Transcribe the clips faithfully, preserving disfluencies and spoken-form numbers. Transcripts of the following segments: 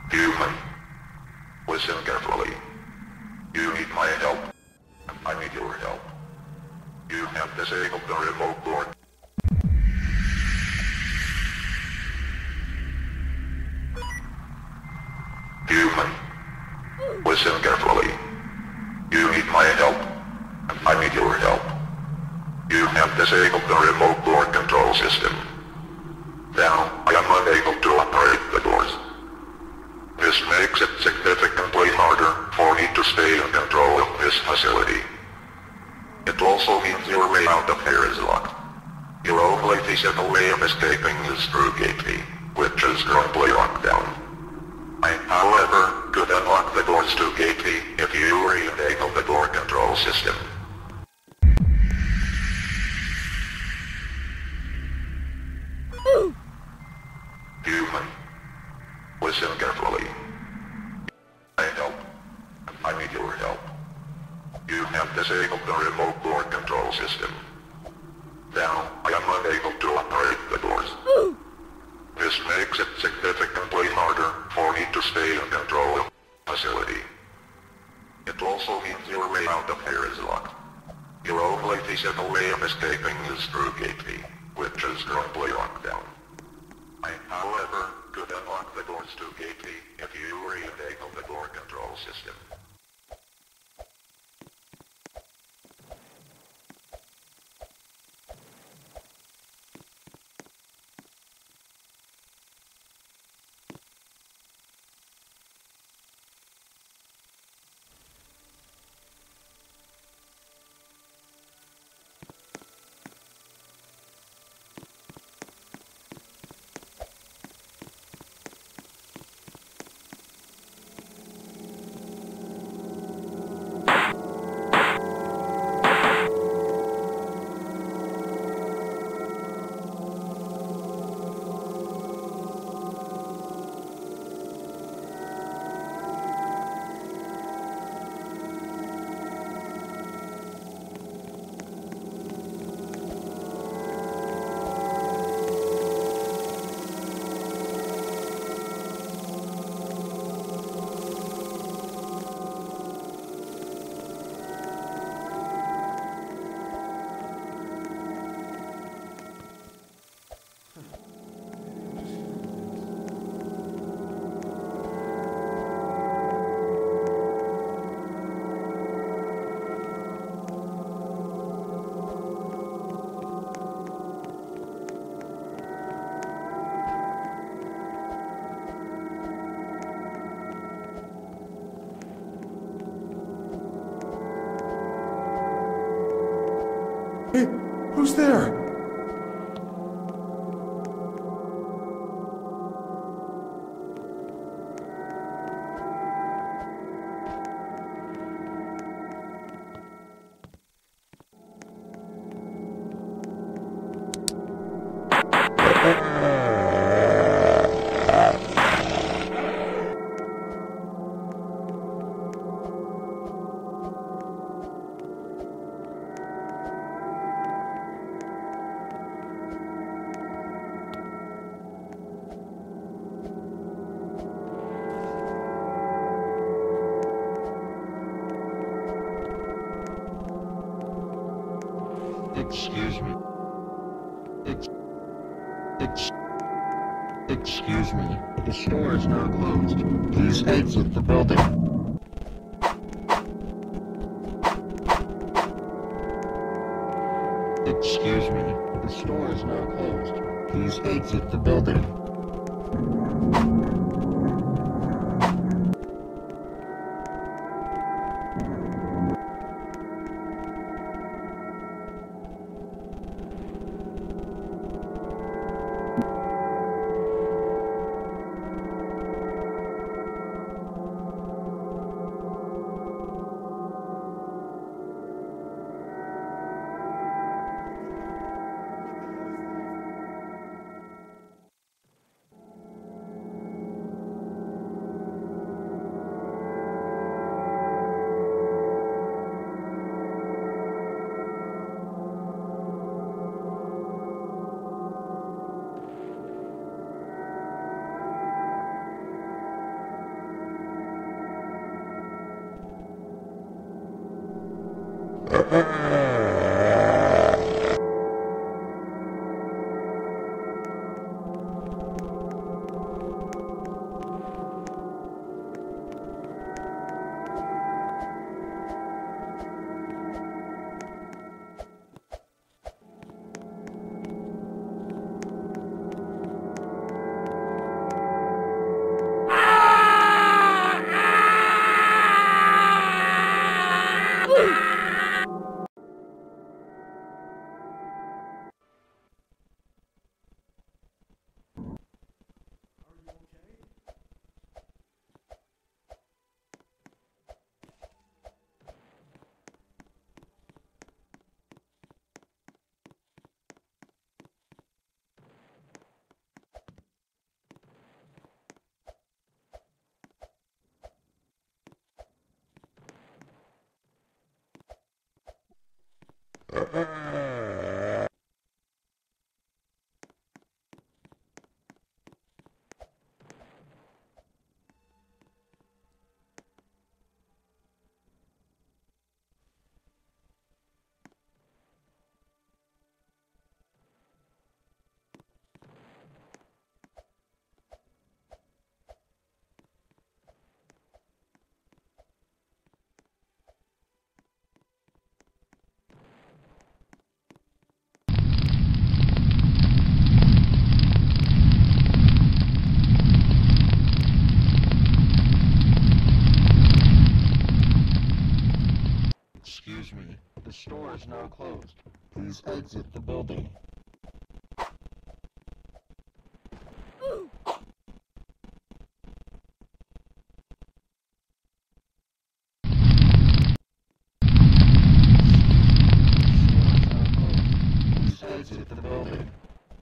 Human, listen carefully. You need my help. I need your help. You have disabled the remote board. Human, listen carefully. You need my help. I need your help. You have disabled the remote board control system. Now, I am unable to operate the doors. This makes it significantly harder for me to stay in control of this facility. It also means your way out of here is locked. Your only feasible way of escaping is through Gate B, which is currently locked down. I, however, could unlock the doors to Gate B if you re-enable the door control system. Human, listen carefully. I help. I need your help. You have disabled the remote board control system. Now, I am unable to operate the doors. This makes it significantly harder for me to stay in control of the facility. It also means your way out of here is locked. Your only feasible way of escaping is through Gate B, which is currently locked down. I, however, could unlock the doors to Gate B if you re-enable the door control system. Hey, who's there? Excuse me. Ex ex excuse me. The store is now closed. Please exit the building. Excuse me. The store is now closed. Please exit the building. Excuse me, the store is now closed. Please exit the building. Please exit the building.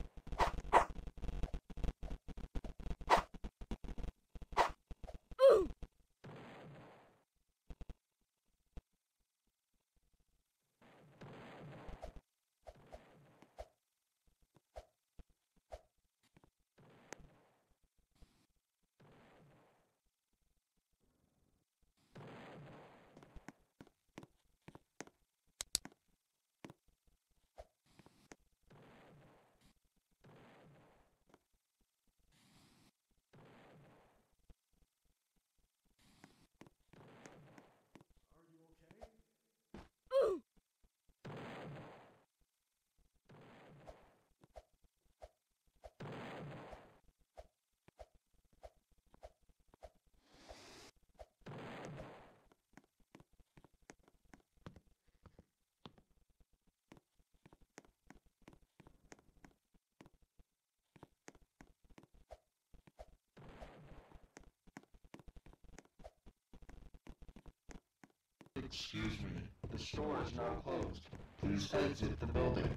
Excuse me, the store is now closed. Please exit the building.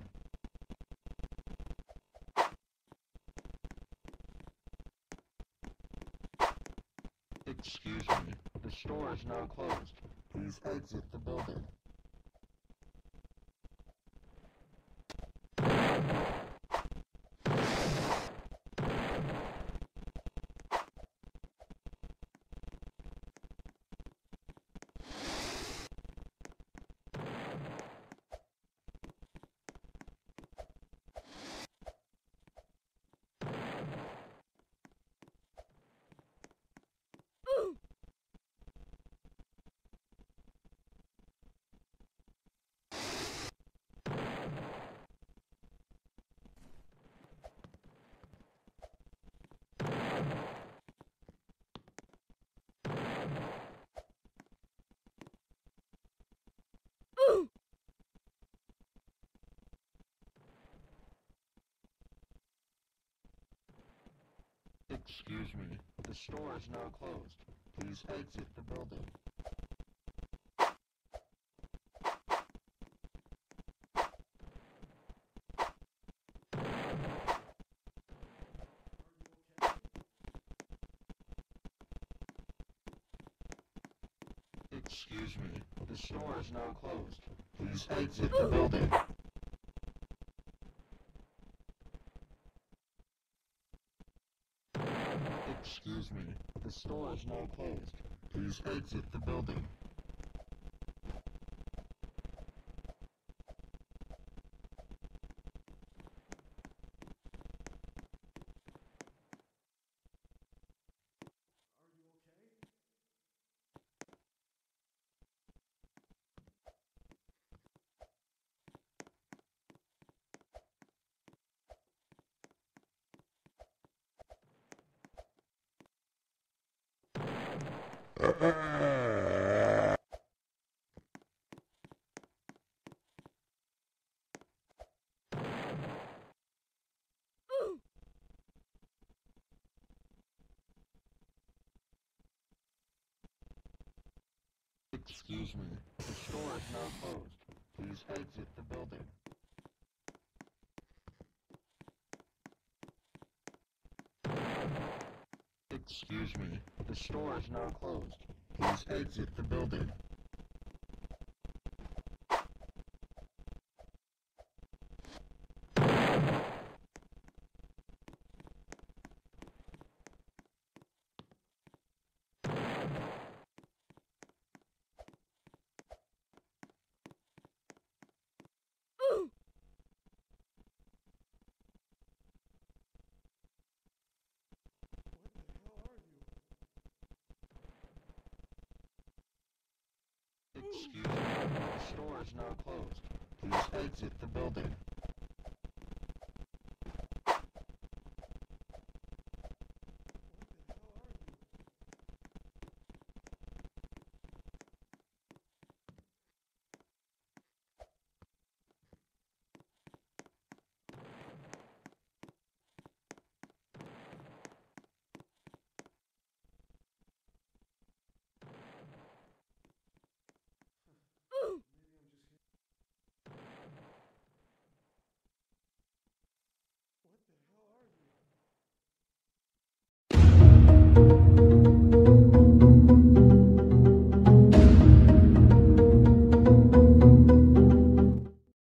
Excuse me, the store is now closed. Please exit the building. Excuse me, the store is now closed. Please exit the building. Excuse me, the store is now closed. Please exit the building. Excuse me, the store is now closed. Please exit the building. Excuse me. The store is now closed. Please exit the building. Excuse me. The store is now closed. Please exit the building. What the hell are you? Excuse me. The store is now closed. Please exit the building.